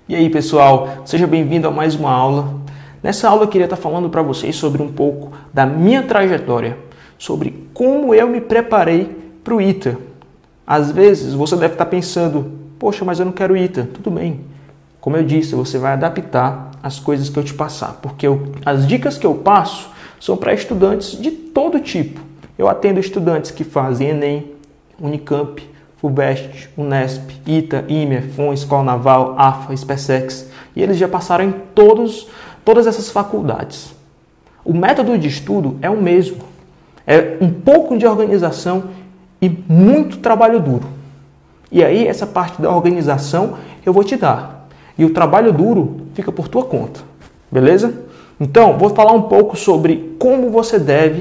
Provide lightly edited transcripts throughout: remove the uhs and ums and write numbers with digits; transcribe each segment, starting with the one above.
E aí pessoal, seja bem-vindo a mais uma aula. Nessa aula eu queria estar falando para vocês sobre um pouco da minha trajetória, sobre como eu me preparei para o ITA. Às vezes você deve estar pensando, poxa, mas eu não quero ITA. Tudo bem. Como eu disse, você vai adaptar as coisas que eu te passar, porque as dicas que eu passo são para estudantes de todo tipo. Eu atendo estudantes que fazem Enem, Unicamp, FUVEST, Unesp, ITA, IME, FON, Escola Naval, AFA, SpaceX, e eles já passaram em todas essas faculdades. O método de estudo é o mesmo. É um pouco de organização e muito trabalho duro. E aí essa parte da organização eu vou te dar. E o trabalho duro fica por tua conta. Beleza? Então, vou falar um pouco sobre como você deve...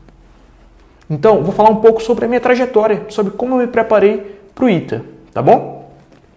vou falar um pouco sobre a minha trajetória, sobre como eu me preparei para o ITA, tá bom?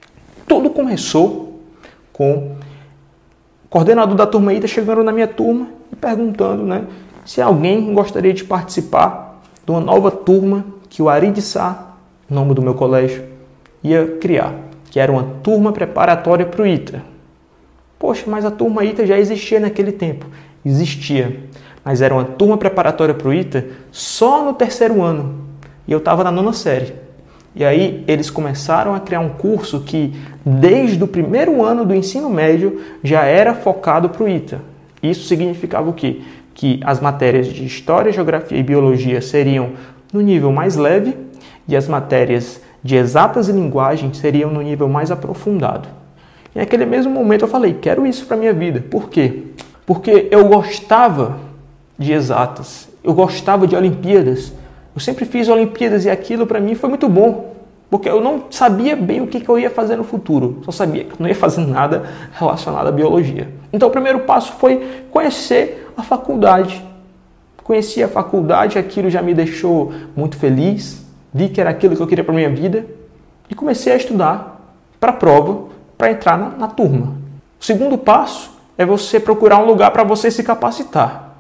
Tudo começou com o coordenador da turma ITA chegando na minha turma e perguntando, se alguém gostaria de participar de uma nova turma que o Ari de Sá, nome do meu colégio, ia criar, que era uma turma preparatória para o ITA. Poxa, mas a turma ITA já existia naquele tempo. Existia, mas era uma turma preparatória para o ITA só no terceiro ano. E eu estava na 9ª série. E aí eles começaram a criar um curso que, desde o primeiro ano do ensino médio, já era focado para o ITA. Isso significava o quê? Que as matérias de História, Geografia e Biologia seriam no nível mais leve e as matérias de Exatas e Linguagem seriam no nível mais aprofundado. E naquele mesmo momento eu falei, quero isso para a minha vida. Por quê? Porque eu gostava de exatas, eu gostava de Olimpíadas. Eu sempre fiz Olimpíadas e aquilo para mim foi muito bom, porque eu não sabia bem o que eu ia fazer no futuro. Só sabia que eu não ia fazer nada relacionado à biologia. Então o primeiro passo foi conhecer a faculdade. Conheci a faculdade, aquilo já me deixou muito feliz, vi que era aquilo que eu queria para minha vida e comecei a estudar para a prova, para entrar na turma. O segundo passo é você procurar um lugar para você se capacitar.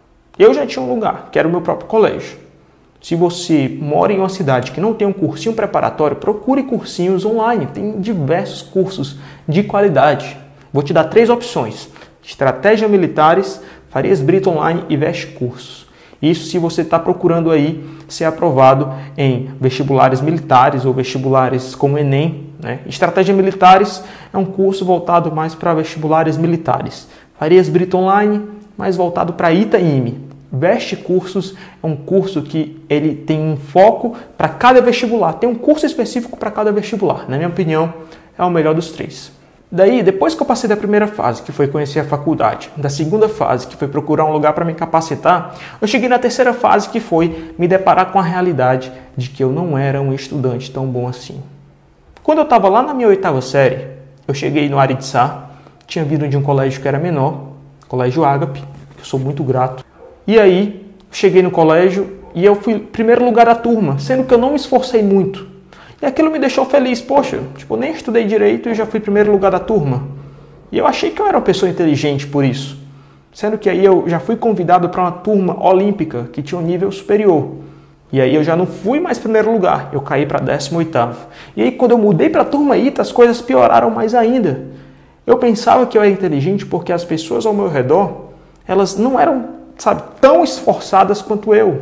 Eu já tinha um lugar, que era o meu próprio colégio. Se você mora em uma cidade que não tem um cursinho preparatório, procure cursinhos online. Tem diversos cursos de qualidade. Vou te dar 3 opções. Estratégia Militares, Farias Brito Online e Veste Cursos. Isso se você está procurando aí ser aprovado em vestibulares militares ou vestibulares como Enem. Estratégia Militares é um curso voltado mais para vestibulares militares. Farias Brito Online, mais voltado para ITA e IME. Veste Cursos é um curso que ele tem um foco para cada vestibular. Tem um curso específico para cada vestibular. Na minha opinião, é o melhor dos 3. Daí, depois que eu passei da primeira fase, que foi conhecer a faculdade, da segunda fase, que foi procurar um lugar para me capacitar, eu cheguei na terceira fase, que foi me deparar com a realidade de que eu não era um estudante tão bom assim. Quando eu estava lá na minha 8ª série, eu cheguei no Ari de Sá, tinha vindo de um colégio que era menor, Colégio Ágape, que eu sou muito grato. E aí, cheguei no colégio e eu fui primeiro lugar da turma, sendo que eu não me esforcei muito. E aquilo me deixou feliz. Poxa, eu nem estudei direito e já fui primeiro lugar da turma. E eu achei que eu era uma pessoa inteligente por isso. Sendo que aí eu já fui convidado para uma turma olímpica que tinha um nível superior. E aí eu já não fui mais primeiro lugar, eu caí para 18º. E aí quando eu mudei para a turma ITA, as coisas pioraram mais ainda. Eu pensava que eu era inteligente porque as pessoas ao meu redor, elas não eram, tão esforçadas quanto eu.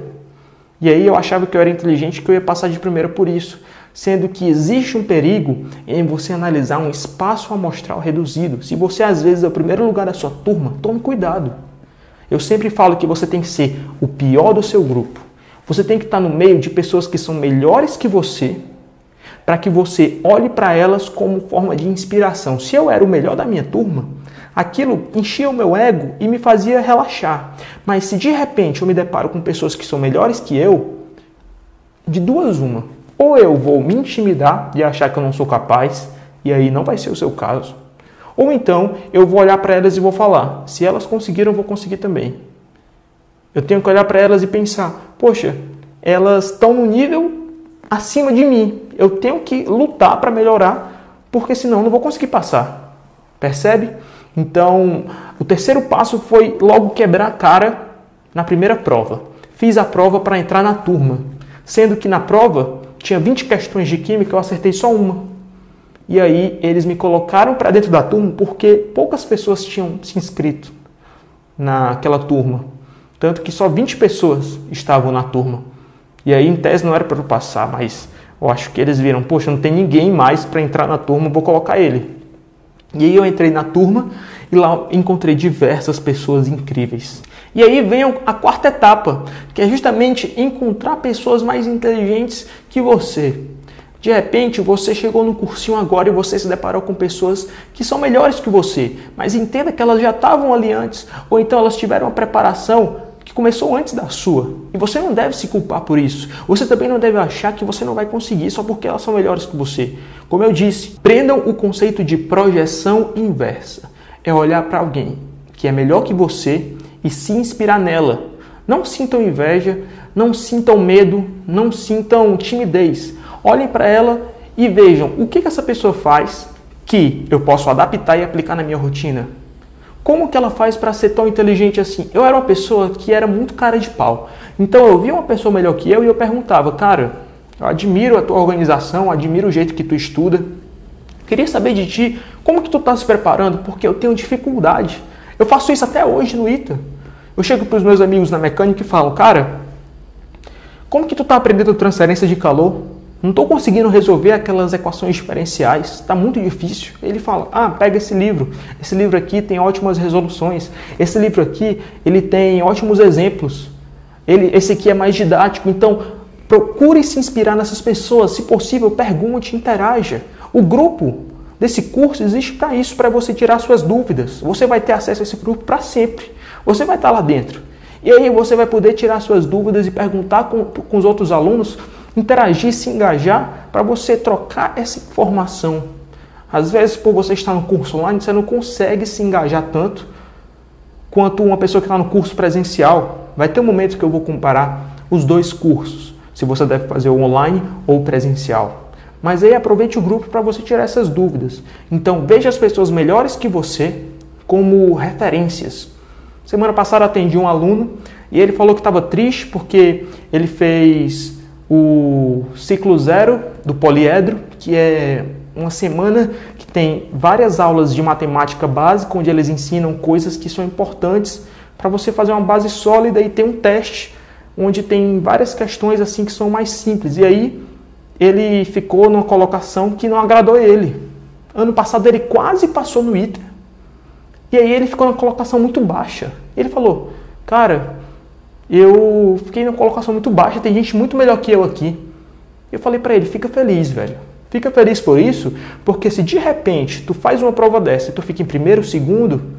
E aí eu achava que eu era inteligente, que eu ia passar de primeira por isso. Sendo que existe um perigo em você analisar um espaço amostral reduzido. Se você às vezes é o primeiro lugar da sua turma, tome cuidado. Eu sempre falo que você tem que ser o pior do seu grupo. Você tem que estar no meio de pessoas que são melhores que você, para que você olhe para elas como forma de inspiração. Se eu era o melhor da minha turma, aquilo enchia o meu ego e me fazia relaxar. Mas se de repente eu me deparo com pessoas que são melhores que eu, de duas uma. Ou eu vou me intimidar e achar que eu não sou capaz, e aí não vai ser o seu caso. Ou então eu vou olhar para elas e vou falar, se elas conseguiram, eu vou conseguir também. Eu tenho que olhar para elas e pensar, poxa, elas estão no nível acima de mim. Eu tenho que lutar para melhorar, porque senão eu não vou conseguir passar. Percebe? Então, o terceiro passo foi logo quebrar a cara na primeira prova. Fiz a prova para entrar na turma, sendo que na prova tinha 20 questões de química, eu acertei só uma. E aí eles me colocaram para dentro da turma porque poucas pessoas tinham se inscrito naquela turma. Tanto que só 20 pessoas estavam na turma. E aí, em tese, não era para eu passar, mas eu acho que eles viram, poxa, não tem ninguém mais para entrar na turma, vou colocar ele. E aí eu entrei na turma e lá encontrei diversas pessoas incríveis. E aí vem a quarta etapa, que é justamente encontrar pessoas mais inteligentes que você. De repente, você chegou no cursinho agora e você se deparou com pessoas que são melhores que você, mas entenda que elas já estavam ali antes, ou então elas tiveram uma preparação que começou antes da sua. E você não deve se culpar por isso. Você também não deve achar que você não vai conseguir só porque elas são melhores que você. Como eu disse, prendam o conceito de projeção inversa. É olhar para alguém que é melhor que você e se inspirar nela. Não sintam inveja, não sintam medo, não sintam timidez. Olhem para ela e vejam o que essa pessoa faz que eu posso adaptar e aplicar na minha rotina. Como que ela faz para ser tão inteligente assim? Eu era uma pessoa que era muito cara de pau. Então eu via uma pessoa melhor que eu e eu perguntava, cara, eu admiro a tua organização, admiro o jeito que tu estuda. Queria saber de ti, como que tu está se preparando? Porque eu tenho dificuldade. Eu faço isso até hoje no ITA. Eu chego para os meus amigos na mecânica e falo, cara, como que tu está aprendendo transferência de calor? Não estou conseguindo resolver aquelas equações diferenciais, está muito difícil. Ele fala, pega esse livro aqui tem ótimas resoluções, esse livro aqui ele tem ótimos exemplos, esse aqui é mais didático, então procure se inspirar nessas pessoas, se possível pergunte, interaja. O grupo desse curso existe para isso, para você tirar suas dúvidas, você vai ter acesso a esse grupo para sempre, você vai estar lá dentro. E aí você vai poder tirar suas dúvidas e perguntar com os outros alunos, interagir, se engajar para você trocar essa informação. Às vezes, por você estar no curso online, você não consegue se engajar tanto quanto uma pessoa que está no curso presencial. Vai ter um momento que eu vou comparar os dois cursos, se você deve fazer o online ou o presencial. Mas aí aproveite o grupo para você tirar essas dúvidas. Então, veja as pessoas melhores que você como referências. Semana passada atendi um aluno e ele falou que estava triste porque ele fez o ciclo 0 do poliedro, que é uma semana que tem várias aulas de matemática básica, onde eles ensinam coisas que são importantes para você fazer uma base sólida, e tem um teste onde tem várias questões assim que são mais simples. E aí ele ficou numa colocação que não agradou ele. Ano passado ele quase passou no ITA. E aí ele ficou numa colocação muito baixa. Ele falou, cara, eu fiquei numa colocação muito baixa, tem gente muito melhor que eu aqui. Eu falei para ele, fica feliz, velho. Fica feliz por isso, porque se de repente tu faz uma prova dessa e tu fica em primeiro, segundo, o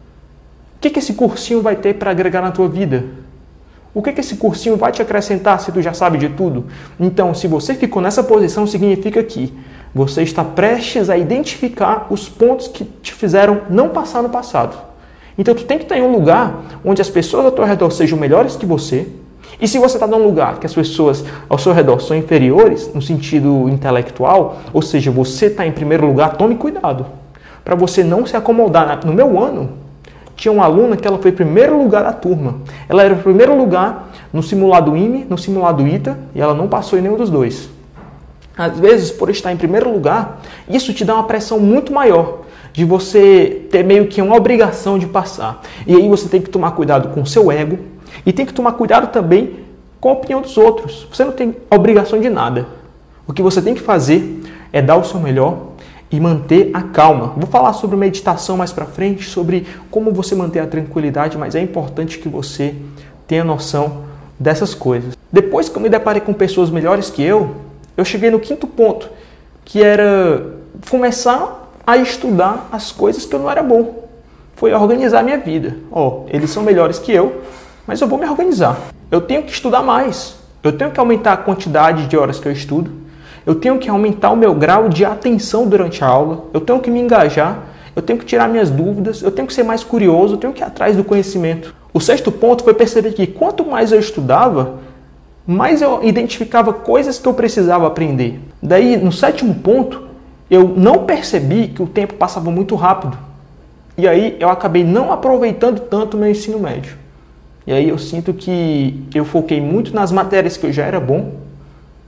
que esse cursinho vai ter para agregar na tua vida? O que esse cursinho vai te acrescentar se tu já sabe de tudo? Então, se você ficou nessa posição, significa que você está prestes a identificar os pontos que te fizeram não passar no passado. Então, tu tem que estar em um lugar onde as pessoas ao teu redor sejam melhores que você. E se você está num lugar que as pessoas ao seu redor são inferiores, no sentido intelectual, ou seja, você está em primeiro lugar, tome cuidado. Para você não se acomodar. No meu ano, tinha uma aluna que ela foi primeiro lugar da turma. Ela era o primeiro lugar no simulado IME, no simulado ITA, e ela não passou em nenhum dos dois. Às vezes, por estar em primeiro lugar, isso te dá uma pressão muito maior de você ter meio que uma obrigação de passar. E aí você tem que tomar cuidado com o seu ego e tem que tomar cuidado também com a opinião dos outros. Você não tem obrigação de nada. O que você tem que fazer é dar o seu melhor e manter a calma. Vou falar sobre meditação mais pra frente, sobre como você manter a tranquilidade, mas é importante que você tenha noção dessas coisas. Depois que eu me deparei com pessoas melhores que eu cheguei no quinto ponto, que era começar a estudar as coisas que eu não era bom. Foi organizar a minha vida. Eles são melhores que eu, mas eu vou me organizar. Eu tenho que estudar mais. Eu tenho que aumentar a quantidade de horas que eu estudo. Eu tenho que aumentar o meu grau de atenção durante a aula. Eu tenho que me engajar. Eu tenho que tirar minhas dúvidas. Eu tenho que ser mais curioso. Eu tenho que ir atrás do conhecimento. O sexto ponto foi perceber que quanto mais eu estudava, mais eu identificava coisas que eu precisava aprender. Daí, no sétimo ponto, eu não percebi que o tempo passava muito rápido. E aí eu acabei não aproveitando tanto o meu ensino médio. E aí eu sinto que eu foquei muito nas matérias que eu já era bom.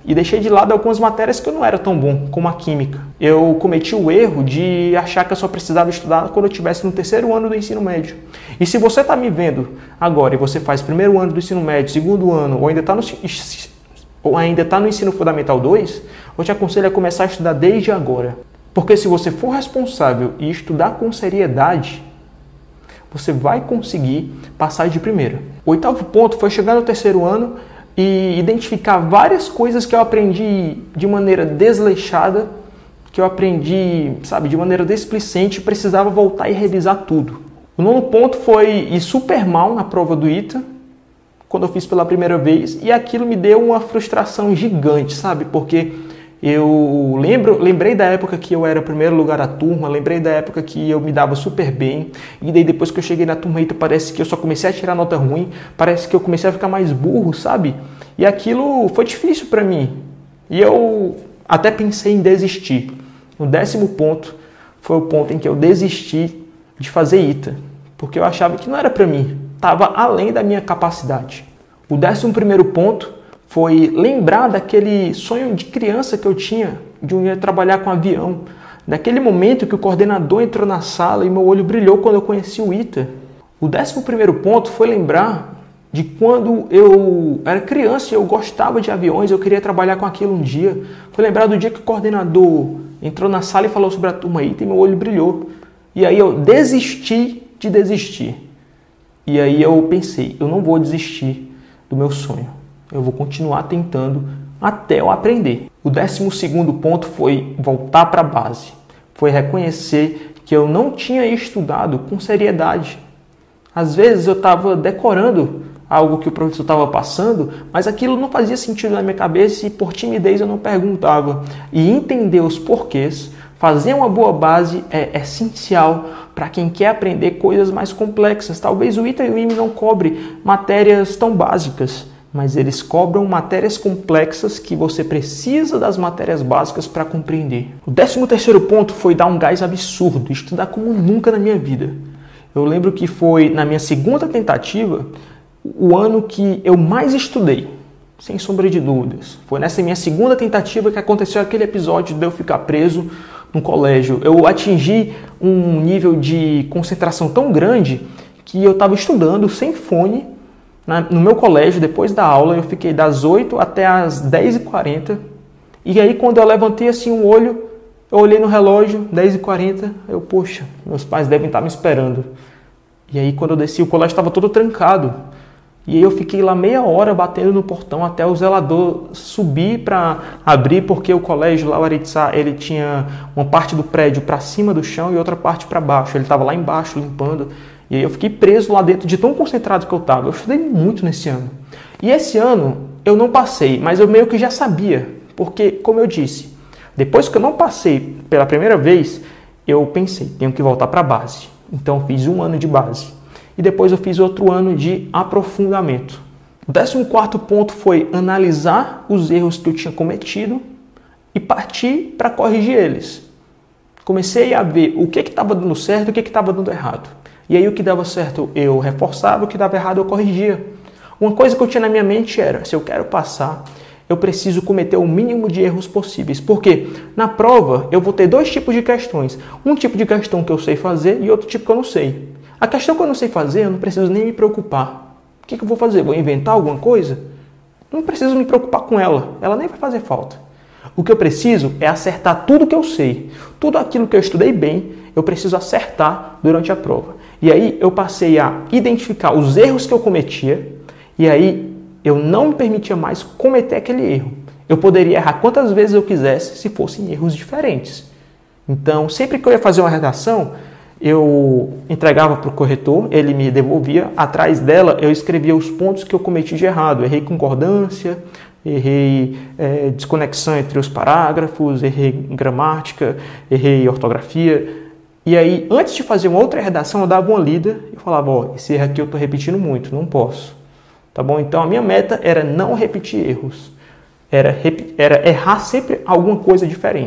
e deixei de lado algumas matérias que eu não era tão bom, como a química. Eu cometi o erro de achar que eu só precisava estudar quando eu estivesse no terceiro ano do ensino médio. E se você está me vendo agora e você faz primeiro ano do ensino médio, segundo ano, ou ainda está no ensino fundamental 2, eu te aconselho a começar a estudar desde agora. Porque se você for responsável e estudar com seriedade, você vai conseguir passar de primeira. O 8º ponto foi chegar no terceiro ano e identificar várias coisas que eu aprendi de maneira desleixada, que eu aprendi, de maneira displicente, e precisava voltar e revisar tudo. O 9º ponto foi ir super mal na prova do ITA, quando eu fiz pela primeira vez, e aquilo me deu uma frustração gigante, porque eu lembrei da época que eu era primeiro lugar da turma, lembrei da época que eu me dava super bem, e daí depois que eu cheguei na turma ITA, parece que eu só comecei a tirar nota ruim, parece que eu comecei a ficar mais burro, E aquilo foi difícil para mim, e eu até pensei em desistir. O 10º ponto foi o ponto em que eu desisti de fazer ITA, porque eu achava que não era para mim, estava além da minha capacidade. O 11º ponto foi lembrar daquele sonho de criança que eu tinha, de um dia trabalhar com avião. Daquele momento que o coordenador entrou na sala e meu olho brilhou quando eu conheci o ITA. O 11º ponto foi lembrar de quando eu era criança e eu gostava de aviões, eu queria trabalhar com aquilo um dia. Foi lembrar do dia que o coordenador entrou na sala e falou sobre a turma ITA e meu olho brilhou. E aí eu desisti de desistir. E aí eu pensei, eu não vou desistir do meu sonho. Eu vou continuar tentando até eu aprender. O 12º ponto foi voltar para a base. Foi reconhecer que eu não tinha estudado com seriedade. Às vezes eu estava decorando algo que o professor estava passando, mas aquilo não fazia sentido na minha cabeça e por timidez eu não perguntava. E entender os porquês, fazer uma boa base é essencial para quem quer aprender coisas mais complexas. Talvez o ITA e o IME não cobre matérias tão básicas, mas eles cobram matérias complexas que você precisa das matérias básicas para compreender. O 13º ponto foi dar um gás absurdo, estudar como nunca na minha vida. Eu lembro que foi na minha segunda tentativa o ano que eu mais estudei, sem sombra de dúvidas. Foi nessa minha segunda tentativa que aconteceu aquele episódio de eu ficar preso no colégio. Eu atingi um nível de concentração tão grande que eu estava estudando sem fone no meu colégio. Depois da aula eu fiquei das 8 até as 10h40. E aí quando eu levantei assim o olho, eu olhei no relógio, 10h40, poxa, meus pais devem estar me esperando. E aí quando eu desci, o colégio estava todo trancado. E aí eu fiquei lá meia hora batendo no portão até o zelador subir para abrir, porque o colégio lá, o Aritsá, ele tinha uma parte do prédio para cima do chão e outra parte para baixo. Ele estava lá embaixo limpando. E aí eu fiquei preso lá dentro de tão concentrado que eu estava. Eu estudei muito nesse ano. E esse ano eu não passei, mas eu meio que já sabia. Porque, como eu disse, depois que eu não passei pela primeira vez, eu pensei, tenho que voltar para a base. Então eu fiz um ano de base. E depois eu fiz outro ano de aprofundamento. O 14º ponto foi analisar os erros que eu tinha cometido e partir para corrigir eles. Comecei a ver o que estava dando certo e o que estava dando errado. E aí o que dava certo eu reforçava, o que dava errado eu corrigia. Uma coisa que eu tinha na minha mente era, se eu quero passar, eu preciso cometer o mínimo de erros possíveis. Porque na prova eu vou ter dois tipos de questões. Um tipo de questão que eu sei fazer e outro tipo que eu não sei. A questão que eu não sei fazer, eu não preciso nem me preocupar. O que eu vou fazer? Vou inventar alguma coisa? Não preciso me preocupar com ela. Ela nem vai fazer falta. O que eu preciso é acertar tudo que eu sei. Tudo aquilo que eu estudei bem, eu preciso acertar durante a prova. E aí eu passei a identificar os erros que eu cometia. E aí eu não me permitia mais cometer aquele erro. Eu poderia errar quantas vezes eu quisesse se fossem erros diferentes. Então, sempre que eu ia fazer uma redação, eu entregava para o corretor, ele me devolvia. Atrás dela, eu escrevia os pontos que eu cometi de errado. Errei concordância, errei desconexão entre os parágrafos, errei gramática, errei ortografia. E aí, antes de fazer uma outra redação, eu dava uma lida e falava, esse erro aqui eu estou repetindo muito, não posso. Tá bom? Então, a minha meta era não repetir erros. Era errar sempre alguma coisa diferente.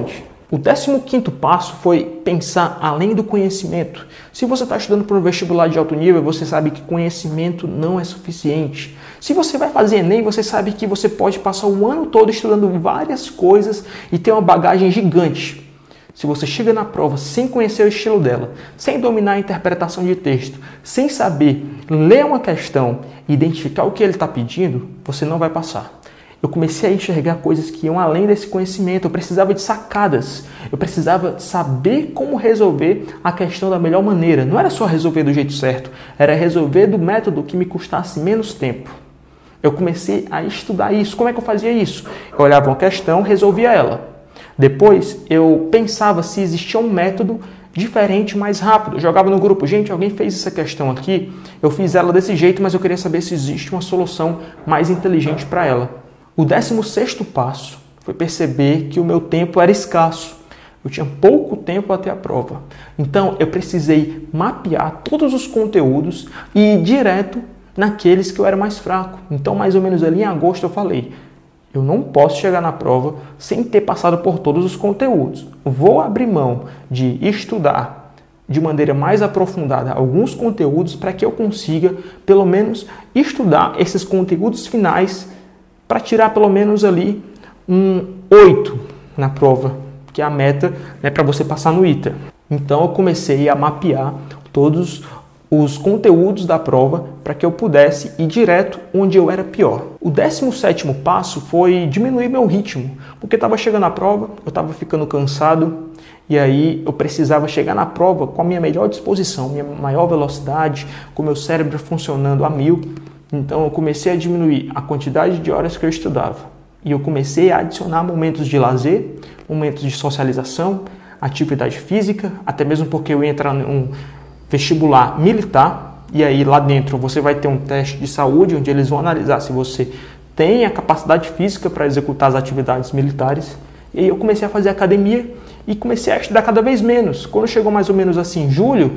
O 15º passo foi pensar além do conhecimento. Se você está estudando para um vestibular de alto nível, você sabe que conhecimento não é suficiente. Se você vai fazer Enem, você sabe que você pode passar o ano todo estudando várias coisas e ter uma bagagem gigante. Se você chega na prova sem conhecer o estilo dela, sem dominar a interpretação de texto, sem saber ler uma questão e identificar o que ele está pedindo, você não vai passar. Eu comecei a enxergar coisas que iam além desse conhecimento. Eu precisava de sacadas. Eu precisava saber como resolver a questão da melhor maneira. Não era só resolver do jeito certo, era resolver do método que me custasse menos tempo. Eu comecei a estudar isso. Como é que eu fazia isso? Eu olhava uma questão, resolvia ela. Depois, eu pensava se existia um método diferente, mais rápido. Eu jogava no grupo, gente, alguém fez essa questão aqui, eu fiz ela desse jeito, mas eu queria saber se existe uma solução mais inteligente para ela. O 16º passo foi perceber que o meu tempo era escasso. Eu tinha pouco tempo até a prova. Então, eu precisei mapear todos os conteúdos e ir direto naqueles que eu era mais fraco. Então, mais ou menos ali em agosto, eu falei, eu não posso chegar na prova sem ter passado por todos os conteúdos. Vou abrir mão de estudar de maneira mais aprofundada alguns conteúdos para que eu consiga, pelo menos, estudar esses conteúdos finais para tirar pelo menos ali um 8 na prova, que é a meta, né, para você passar no ITA. Então eu comecei a mapear todos os conteúdos da prova para que eu pudesse ir direto onde eu era pior. O 17º passo foi diminuir meu ritmo, porque estava chegando a prova, eu estava ficando cansado e aí eu precisava chegar na prova com a minha melhor disposição, minha maior velocidade, com o meu cérebro funcionando a 1000. Então eu comecei a diminuir a quantidade de horas que eu estudava e eu comecei a adicionar momentos de lazer, momentos de socialização, atividade física, até mesmo porque eu ia entrar num vestibular militar e aí lá dentro você vai ter um teste de saúde onde eles vão analisar se você tem a capacidade física para executar as atividades militares. E aí eu comecei a fazer academia e comecei a estudar cada vez menos. Quando chegou mais ou menos assim julho,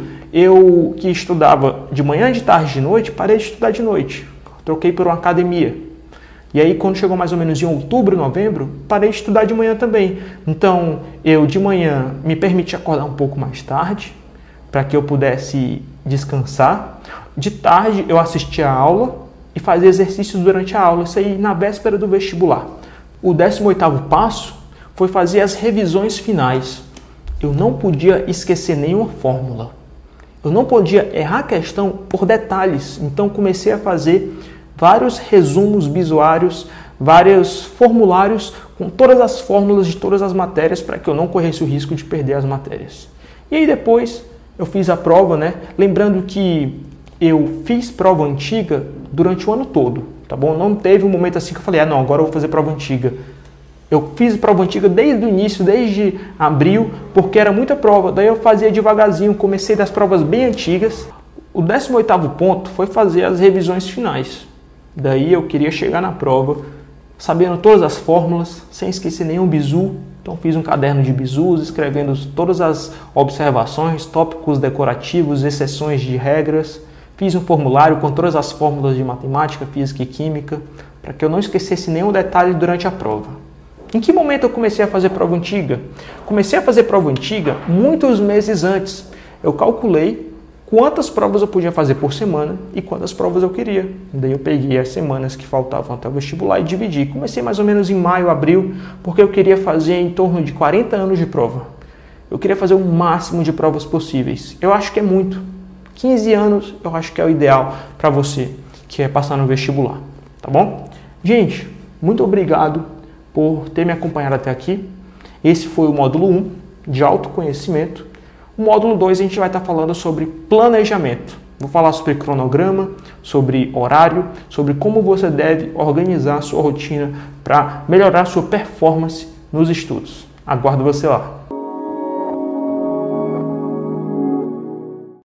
eu que estudava de manhã, de tarde, de noite, parei de estudar de noite. Troquei por uma academia. E aí quando chegou mais ou menos em outubro, novembro, parei de estudar de manhã também. Então eu de manhã me permiti acordar um pouco mais tarde, para que eu pudesse descansar. De tarde eu assistia a aula e fazia exercícios durante a aula, isso aí na véspera do vestibular. O 18º passo foi fazer as revisões finais. Eu não podia esquecer nenhuma fórmula. Eu não podia errar a questão por detalhes. Então comecei a fazer vários resumos bisuários, vários formulários com todas as fórmulas de todas as matérias para que eu não corresse o risco de perder as matérias. E aí depois eu fiz a prova, né? Lembrando que eu fiz prova antiga durante o ano todo, tá bom? Não teve um momento assim que eu falei, não, agora eu vou fazer prova antiga. Eu fiz prova antiga desde o início, desde abril, porque era muita prova. Daí eu fazia devagarzinho, comecei das provas bem antigas. O 18º ponto foi fazer as revisões finais. Daí eu queria chegar na prova sabendo todas as fórmulas, sem esquecer nenhum bizu. Então fiz um caderno de bizus, escrevendo todas as observações, tópicos decorativos, exceções de regras. Fiz um formulário com todas as fórmulas de matemática, física e química, para que eu não esquecesse nenhum detalhe durante a prova. Em que momento eu comecei a fazer prova antiga? Comecei a fazer prova antiga muitos meses antes. Eu calculei quantas provas eu podia fazer por semana e quantas provas eu queria. Daí eu peguei as semanas que faltavam até o vestibular e dividi. Comecei mais ou menos em maio, abril, porque eu queria fazer em torno de 40 anos de prova. Eu queria fazer o máximo de provas possíveis. Eu acho que é muito. 15 anos eu acho que é o ideal para você que é passar no vestibular, tá bom? Gente, muito obrigado por ter me acompanhado até aqui. Esse foi o módulo 1 de autoconhecimento. O módulo 2 a gente vai estar falando sobre planejamento. Vou falar sobre cronograma, sobre horário, sobre como você deve organizar a sua rotina para melhorar a sua performance nos estudos. Aguardo você lá.